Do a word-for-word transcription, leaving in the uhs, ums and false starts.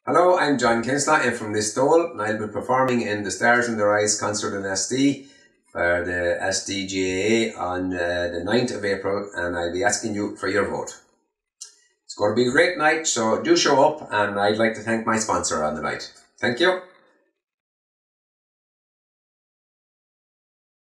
Hello, I'm John Kinsella. I'm from Listowel and I'll be performing in the Stars in Their Eyes concert in Asdee for the Asdee G A A on uh, the ninth of April, and I'll be asking you for your vote. It's going to be a great night, so do show up, and I'd like to thank my sponsor on the night. Thank you.